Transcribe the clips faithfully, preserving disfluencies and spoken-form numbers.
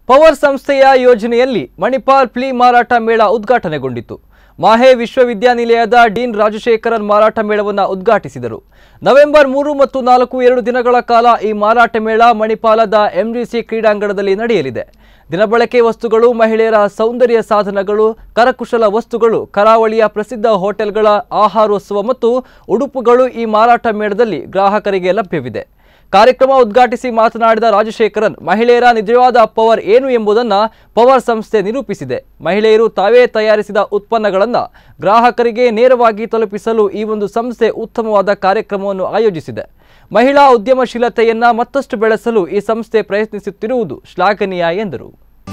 Power ಸಂಸ್ಥೆಯ ಯೋಜನೆಯಲ್ಲಿ Manipal flee ಮಾರಾಟ ಮೇಳ ಉದ್ಘಾಟನೆಗೊಂಡಿತು. ಮಾಹೆ ವಿಶ್ವವಿದ್ಯಾನಿಲಯದ ಡೀನ್ ರಾಜಶೇಖರನ್ ಮಾರಾಟ ಮೇಳವನ್ನು ಉದ್ಘಾಟಿಸಿದರು. ನವೆಂಬರ್ ಮೂರು ಮತ್ತು ನಾಲ್ಕು ಎರಡು ದಿನಗಳ ಕಾಲ ಈ ಮಾರಾಟ ಮೇಳ ಮಣಿಪಾಲದ ಎಂಜಿಸಿ ಕ್ರೀಡಾಂಗಣದಲ್ಲಿ ನಡೆಯಲಿದೆ. ದಿನಬಳಕೆ ವಸ್ತುಗಳು, ಮಹಿಳೆಯರ ಸೌಂದರ್ಯ ಸಾಧನಗಳು, ಕರಕುಶಲ ವಸ್ತುಗಳು, ಕರಾವಳಿಯ ಪ್ರಸಿದ್ಧ ಹೋಟೆಲ್ಗಳ ಆಹಾರೋತ್ಸವ ಮತ್ತು ಉಡುಪುಗಳು ಈ ಮಾರಾಟ ಮೇಳದಲ್ಲಿ ಗ್ರಾಹಕರಿಗೆ ಲಭ್ಯವಿದೆ. ಕಾರ್ಯಕ್ರಮ ಉದ್ಘಾಟಿಸಿ ಮಾತನಾಡಿದ ರಾಜಶೇಖರನ್, ಮಹಿಳೆಯರ ನಿಜವಾದ ಪವರ್ ಏನು ಎಂಬುದನ್ನು ಪವರ್ ಸಂಸ್ಥೆ ನಿರೂಪಿಸಿದೆ. ಮಹಿಳೆಯರು ತಾವೇ ತಯಾರಿಸಿದ ಉತ್ಪನ್ನಗಳನ್ನು ಗ್ರಾಹಕರಿಗೆ ನೇರವಾಗಿ ತಲುಪಿಸಲು ಈ ಒಂದು ಸಂಸ್ಥೆ ಉತ್ತಮವಾದ ಕಾರ್ಯಕ್ರಮವನ್ನು ಆಯೋಜಿಸಿದೆ. ಮಹಿಳಾ ಉದ್ಯಮಶೀಲತೆಯನ್ನು ಮತ್ತಷ್ಟು ಬೆಳೆಸಲು ಈ ಸಂಸ್ಥೆ ಪ್ರಯತ್ನಿಸುತ್ತಿರುವುದು ಶ್ಲಾಘನೀಯ ಎಂದರು.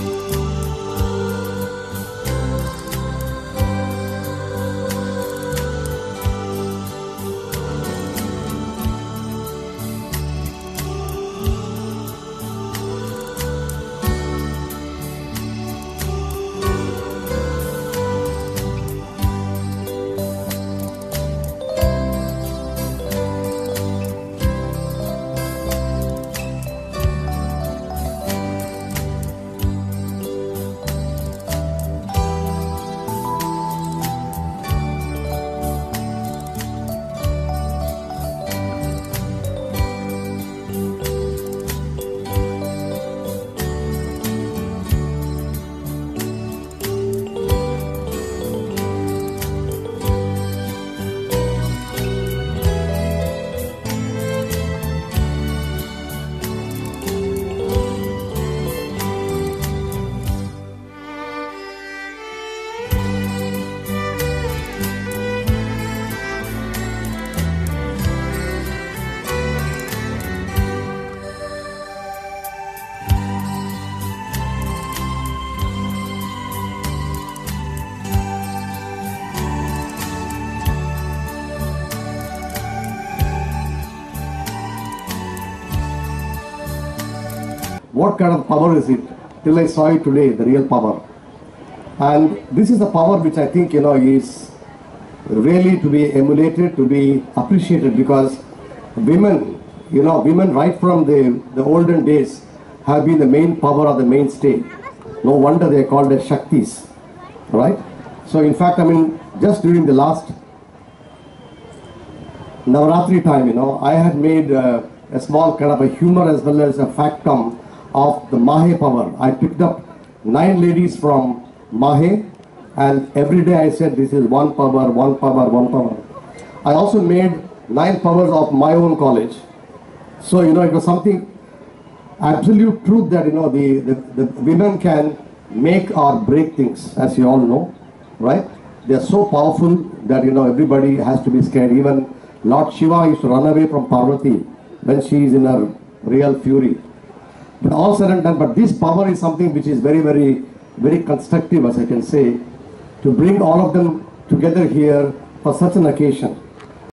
What kind of power is it? Till I saw it today, the real power. And this is a power which I think, you know, is really to be emulated, to be appreciated, because women, you know, women right from the, the olden days have been the main power or the mainstay. No wonder they are called as Shaktis, right? So in fact, I mean, just during the last Navaratri time, you know, I had made uh, a small kind of a humor as well as a factum of the Mahe power. I picked up nine ladies from Mahe, and every day I said this is one power, one power, one power. I also made nine powers of my own college. So, you know, it was something, absolute truth that, you know, the, the, the women can make or break things, as you all know, right? They are so powerful that, you know, everybody has to be scared. Even Lord Shiva used to run away from Parvati when she is in her real fury. But all said and done, but this power is something which is very, very, very constructive, as I can say, to bring all of them together here for such an occasion.